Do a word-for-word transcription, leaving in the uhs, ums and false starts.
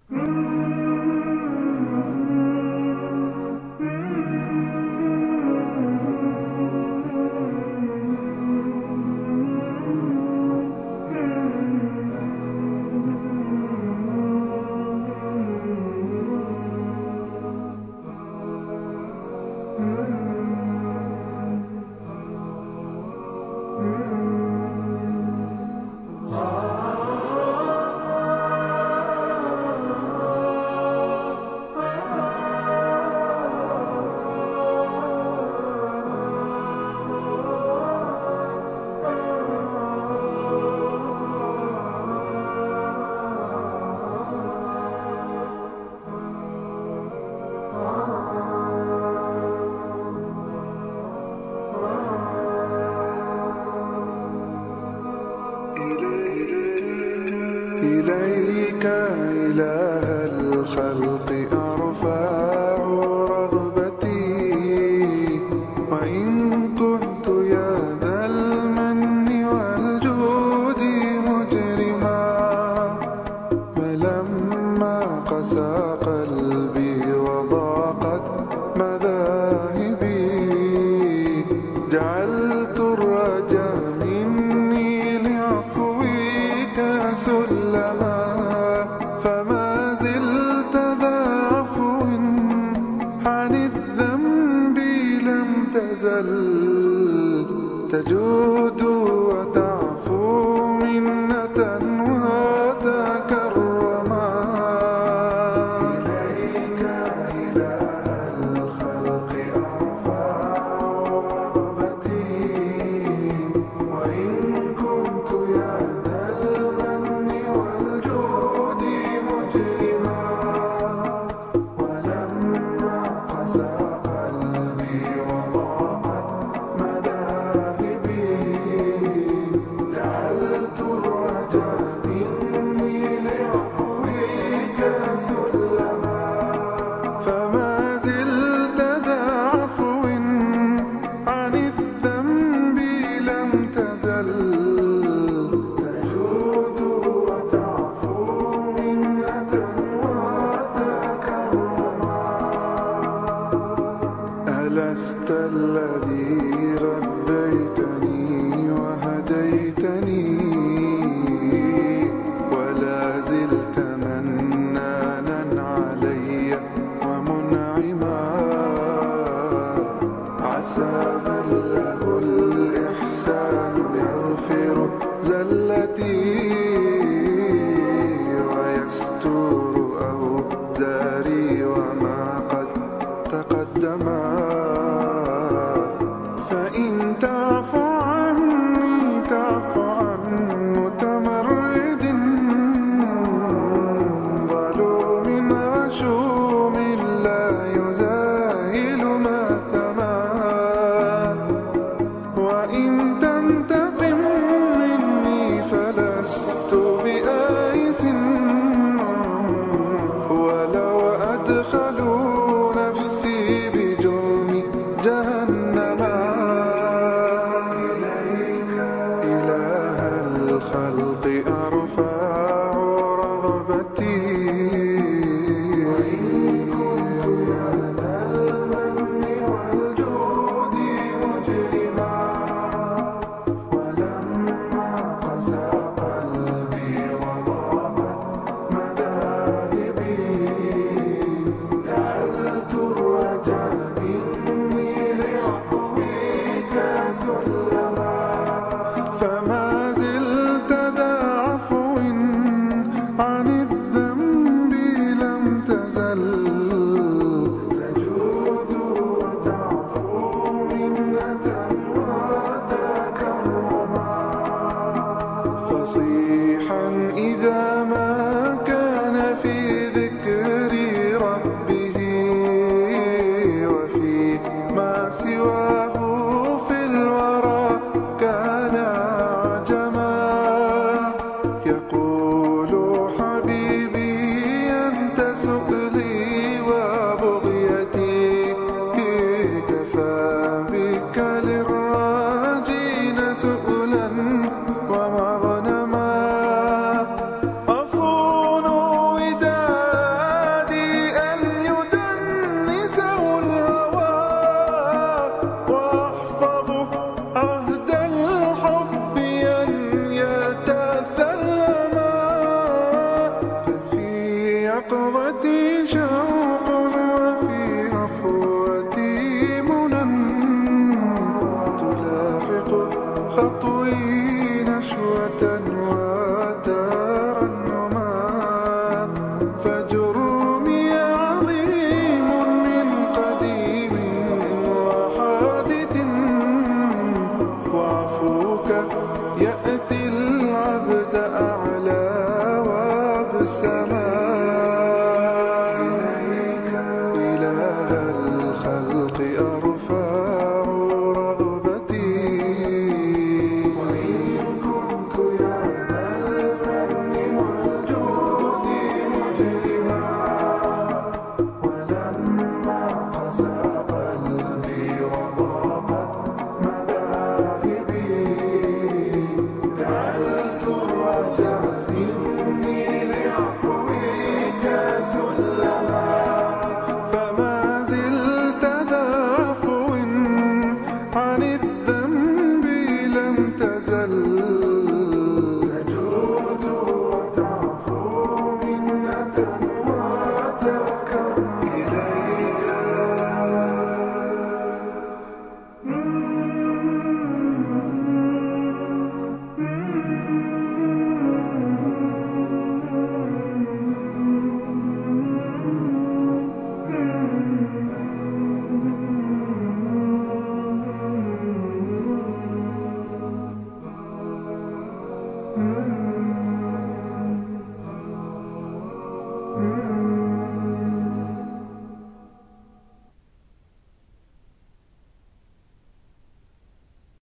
إليك إله الخلق أرفع رغبتي، وإن كنت يا ذا المن والجود مجرما، ولما قسى قلبي وضاقت مذاهبي، جعلت الرجا مني لعفوك سلما، فما زلت ذا عفو عن الذنب لم تزل، تجود وتعفو منة وتكرما. إليك إله الخلق أرفع رغبتي، وإن كنت يا ذا المن والجود مجرما، ولما قسى قلبي وضاقت مذاهبي، جعلت الرجا مني لعفوك سلما، فما زلت ذا عفو عن الذنب لم تزل، تجود وتعفو منة وتكرما. ألست الذي غذيتني وهديتني، ولا زلت منانا علي ومنعما، عسى من له الإحسان يغفر زلتي، ويستر أوزاري وما قد تقدما، فإن تعف عني تعف عن متمرد، ظلوم غشوم لا يزاهل ماثما، وإن تنتقم مني فلست بآيس، ولو أدخلوا نفسي بجرم جهنما. إليك إله الخلق أرفع رغبتي، وإن كنت يا ذا المن والجود مجرما، ولما قسى قلبي وضاقت مذاهبي، جعلت الرجا مني لعفوك سلما، فما زلت ذا عفو عن الذنب لم تزل، تجود وتعفو منة وتكرما. فصيحا إذا ما كان في ذكر ربه، وفي ما سواه في الورى كان عجما، يقول حبيبي أنت سؤلي يقظتي شوق وفي أفوتي منى تلاحق خطوي نشوة وترنما.